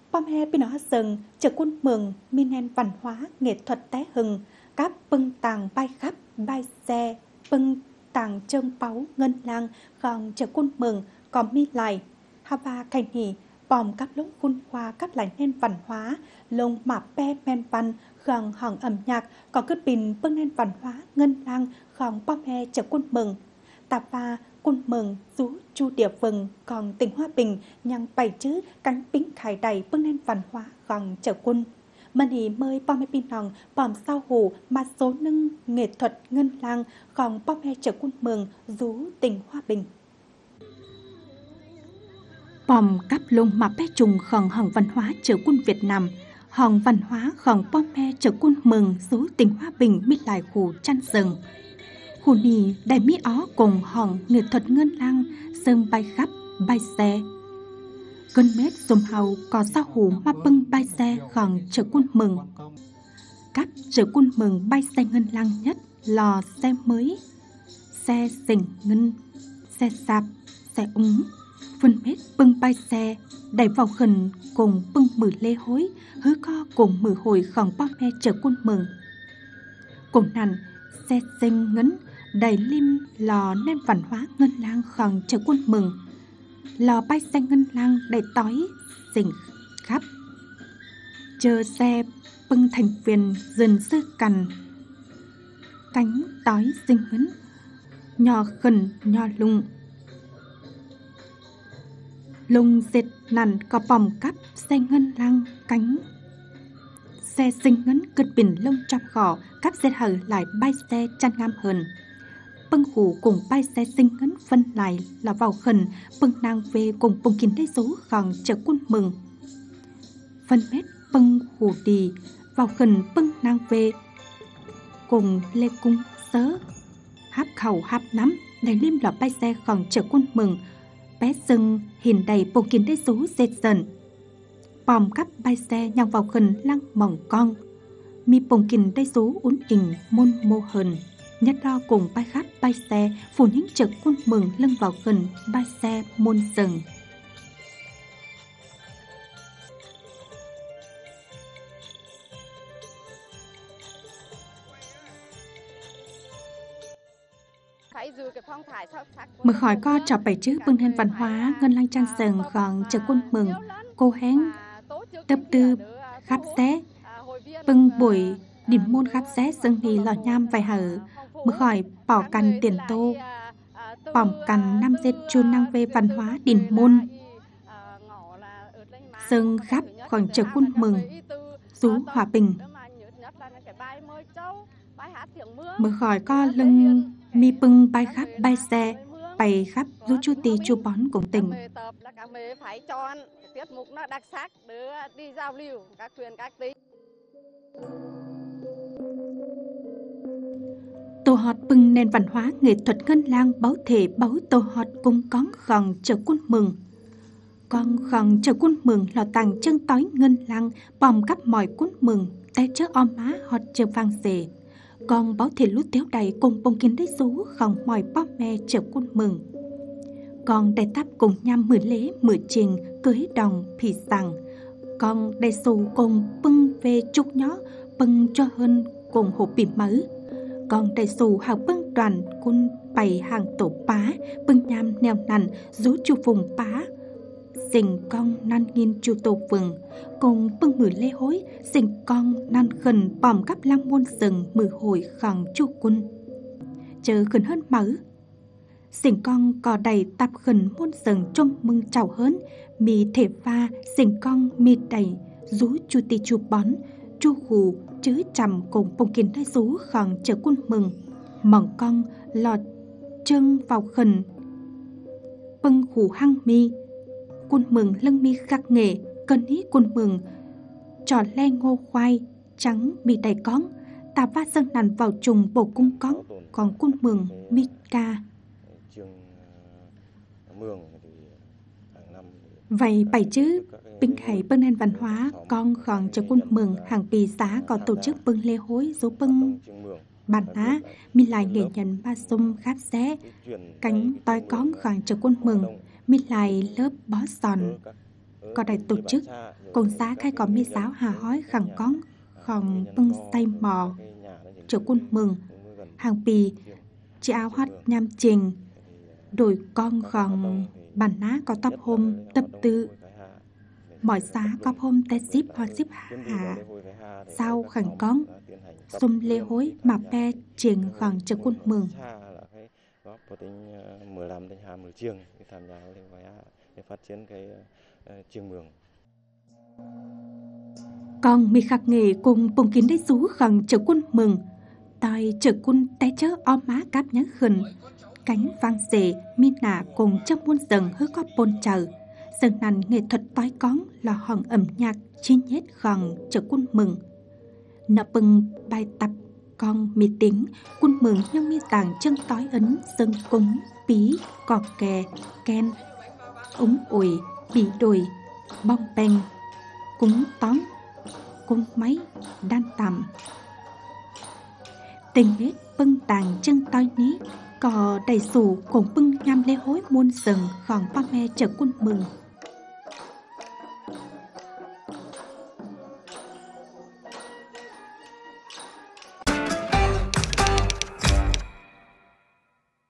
bom he bên nó sừng chờ quân mừng minen văn hóa nghệ thuật té hừng các bưng tàng bay khắp bay xe bưng tàng trơn báu ngân lang còn chờ quân mừng còn mi lại hava khai nhì bòm các lúc phun qua các lại nên văn hóa lông mà pe men văn gần hòn âm nhạc còn cứ bình bưng nên văn hóa ngân lang còn bom he chờ quân mừng tạp và quân mừng rú chu địa vừng còn tỉnh Hoa Bình nhang bày chữ cánh bính khải đầy bưng nên văn hóa còn chờ quân mình hì mời bom he pin nòng bòm sao hủ mà số nâng nghệ thuật ngân lang còn bom he chờ quân mừng rú tỉnh Hoa Bình bòm cắp lông mà bé trùng khẩn hòn văn hóa chờ quân Việt Nam hòn văn hóa khẩn bom he chờ quân mừng rú tỉnh Hoa Bình mít lại khu chăn rừng khu nì đại mỹ ó cùng hòn nghệ thuật ngân lang sơn bay khắp bay xe cơn mét dùm hầu có sao hủ mà bưng bay xe còn chờ quân mừng các chờ quân mừng bay xe ngân lang nhất lò xe mới xe sình ngân xe sạp xe úng phân mét bưng bay xe đẩy vào khẩn cùng bưng mử lê hối hứa co cùng mử hồi còn bom he chờ quân mừng cùng nằn xe sinh ngấn đầy lim lò nên văn hóa ngân lang còn chờ quân mừng lò bay xe ngân lang đầy tói xình khắp chờ xe bưng thành viên dần sư cằn cánh tói sinh ngấn nhỏ khẩn nhỏ lung lung dệt nằn có bòm cắp xe ngân lang cánh xe sinh ngấn cực bình lông trong gò cắp dệt hở lại bay xe chăn ngam hơn bưng hủ cùng bay xe sinh ngấn phân lại là vào khẩn bưng nàng về cùng bông kín đế số còn chờ quân mừng phân mét bưng hủ đi vào khẩn bưng nàng về cùng lê cung sớ háp khẩu háp nắm đầy liêm lọ bay xe còn chờ quân mừng bé sưng hình đầy bông kín đế số dệt dần bòm cắp bay xe nhằm vào khẩn lăng mỏng con mi bông kín đế số uốn ỉnh môn mô hờn nhất đo cùng bay khát bay xe phủ những trực quân mừng lưng vào gần bay xe môn rừng mở khỏi co trò bảy chữ bưng hen văn hóa ngân lang trang sừng còn trực quân mừng cô hén tập tư khắp xé bưng buổi điểm môn khắp xé sưng thì lò nham vài hở mở khỏi bỏ cằn tiền tô bỏm cằn năm dệt chun năng về văn hóa đỉnh môn sưng khắp còn chờ quân mừng rú Hòa Bình mở khỏi co lưng mi bưng bay khắp bay xe bay khắp rú chu tì chu bón cùng tình tiết mục nó đặc sắc để đi giao lưu các thuyền các tí. Tổ họt bưng nền văn hóa nghệ thuật ngân lang báo thể báo tổ họt cùng con khẩn chờ quân mừng con khẩn chờ quân mừng lò tàng chân tối ngân lang bòm cắp mọi quân mừng té chớ om má họt chờ vang dề con báo thể lút téo đầy cùng bông kín đế số khẩn mọi bom me chờ quân mừng con đầy tắp cùng nhằm mười lễ mười trình cưới đồng phì sằng con đầy xù cùng bưng về trúc nhó bưng cho hơn cùng hộp bìm mớ con đầy xù hào bưng đoàn quân bày hàng tổ pá bưng nhằm nèo nằn rú chu vùng pá dình con năn nghìn chu tổ vừng cùng bưng mười lễ hối dình con năn khẩn bòm cắp lang muôn rừng mười hồi khẩn chu quân chờ khẩn hơn mớ dình con cò đầy tạp khẩn muôn rừng trong mừng chào hớn mì thể pha dình con mì đầy rú chu tì chu bón chu hù chứ trầm cùng bông kín đai rú khẩn chờ quân mừng mỏng con lọt chân vào khẩn bưng hù hăng mi quân mừng lưng mi khắc nghệ cân ý quân mừng trò le ngô khoai trắng mì đầy cón tà va sơn nằn vào trùng bổ cung cón còn quân mừng mi ca vậy bảy chữ binh khải bưng nền văn hóa con còn cho quân mừng hàng bì xã có tổ chức bưng lễ hối dấu bưng bản á mi lại nghệ nhân ba sum kháp xé cánh toi cón còn cho quân mừng mi lại lớp bó sòn có đại tổ chức Con xá khai có mi giáo hà hói khẳng con còn bưng tay mò cho quân mừng hàng pì chị áo hót nham trình đổi con còn bản ná có tập hôm tập tư mọi xá có hôm té ship hoặc ship hạ sau khẳng con xung lê hối mà pe trình còn cho quân mừng góp vào tính 15 đến 20 trường tham gia để phát triển cái trường mường. Còn mi khắc nghề cùng bùng kín đấy xú khẩn cho quân mừng tại chờ quân té chớ o má cáp nhắn khẩn cánh vang xệ mi nạ cùng trong muôn dần hứa có bồn chờ dần nành nghệ thuật tối cón là hòn ẩm nhạc chi nhét khẩn cho quân mừng nợ bừng bài tập con mi tiếng quân mừng nhưng mi tàng chân tối ấn sân cúng bí cọt kè ken úng ủi bị đùi bong beng cúng tóm cúng máy đan tầm tình nết bưng tàng chân tối ní có đầy sủ cùng bưng nham lê hối muôn sừng còn ba me chở quân mừng